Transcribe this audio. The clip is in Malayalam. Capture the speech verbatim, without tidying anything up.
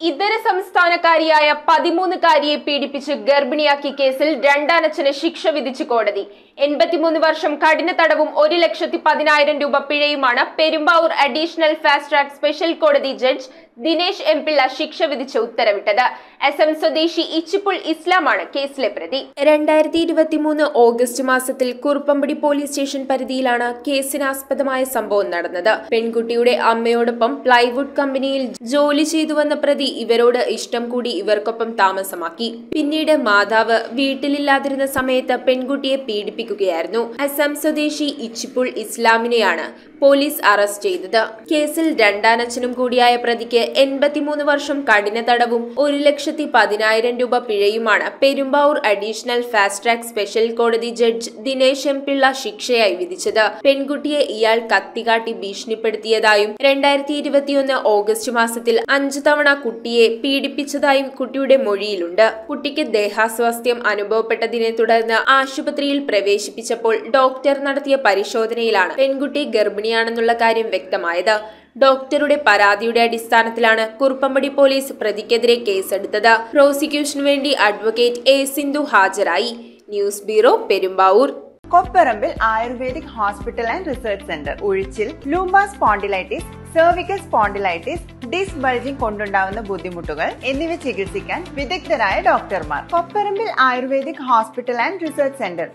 ഇതര സംസ്ഥാനക്കാരിയായ പതിമൂന്നുകാരിയെ പീഡിപ്പിച്ച് ഗർഭിണിയാക്കി കേസിൽ രണ്ടാനച്ഛന് ശിക്ഷ വിധിച്ച് കോടതി. എൺപത്തിമൂന്ന് വർഷം കഠിന തടവും ഒരു ലക്ഷത്തി പതിനായിരം രൂപ പിഴയുമാണ് Perumbavoor additional fast track special കോടതി ജഡ്ജ് ദിനേശ് എം പിള്ള ശിക്ഷ വിധിച്ച് ഉത്തരവിട്ടത്. എസ് എം സ്വദേശി ഇച്ചിപ്പുൾ ഇസ്ലാമാണ് കേസിലെ പ്രതി. രണ്ടായിരത്തി ഇരുപത്തി മൂന്ന് ഓഗസ്റ്റ് മാസത്തിൽ കുറുപ്പമ്പടി പോലീസ് സ്റ്റേഷൻ പരിധിയിലാണ് കേസിനാസ്പദമായ സംഭവം നടന്നത്. പെൺകുട്ടിയുടെ അമ്മയോടൊപ്പം പ്ലൈവുഡ് കമ്പനിയിൽ ജോലി ചെയ്തു വന്ന പ്രതി ഇവരോട് ഇഷ്ടം കൂടി ഇവർക്കൊപ്പം താമസമാക്കി. പിന്നീട് മാതാവ് വീട്ടിലില്ലാതിരുന്ന സമയത്ത് പെൺകുട്ടിയെ പീഡിപ്പിക്കുകയായിരുന്നു. അസം സ്വദേശി ഇച്ചിപ്പുൾ ഇസ്ലാമിനെയാണ് പോലീസ് അറസ്റ്റ് ചെയ്തത്. കേസിൽ രണ്ടാനച്ഛനും കൂടിയായ പ്രതിക്ക് എൺപത്തിമൂന്ന് വർഷം കഠിന തടവും ഒരു ലക്ഷത്തി പതിനായിരം രൂപ പിഴയുമാണ് Perumbavoor additional fast track special കോടതി ജഡ്ജ് ദിനേശ് എം പിള്ള ശിക്ഷയായി വിധിച്ചത്. പെൺകുട്ടിയെ ഇയാൾ കത്തികാട്ടി ഭീഷണിപ്പെടുത്തിയതായും രണ്ടായിരത്തി ഇരുപത്തിയൊന്ന് ഓഗസ്റ്റ് മാസത്തിൽ അഞ്ചു തവണ കുട്ടിയെ പീഡിപ്പിച്ചതായും കുട്ടിയുടെ മൊഴിയിലുണ്ട്. കുട്ടിക്ക് ദേഹാസ്വാസ്ഥ്യം അനുഭവപ്പെട്ടതിനെ തുടർന്ന് ആശുപത്രിയിൽ പ്രവേശിപ്പിച്ചപ്പോൾ ഡോക്ടർ നടത്തിയ പരിശോധനയിലാണ് പെൺകുട്ടി ഗർഭിണിയാണെന്നുള്ള കാര്യം വ്യക്തമായത്. ഡോക്ടറുടെ പരാതിയുടെ അടിസ്ഥാനത്തിലാണ് കുറുപ്പമ്പടി പോലീസ് പ്രതിക്കെതിരെ കേസെടുത്തത്. പ്രോസിക്യൂഷനു വേണ്ടി അഡ്വക്കേറ്റ് എ സിന്ധു ഹാജരായി. News bureau, Perumbavoor. Kopparambil ayurvedic hospital and research centre. ഉഴിച്ചിൽ, lumbar spondylitis, cervical spondylitis, disc bulging കൊണ്ടുണ്ടാവുന്ന ബുദ്ധിമുട്ടുകൾ എന്നിവ ചികിത്സിക്കാൻ വിദഗ്ധരായ ഡോക്ടർമാർ. Kopparambil ayurvedic hospital and research centre.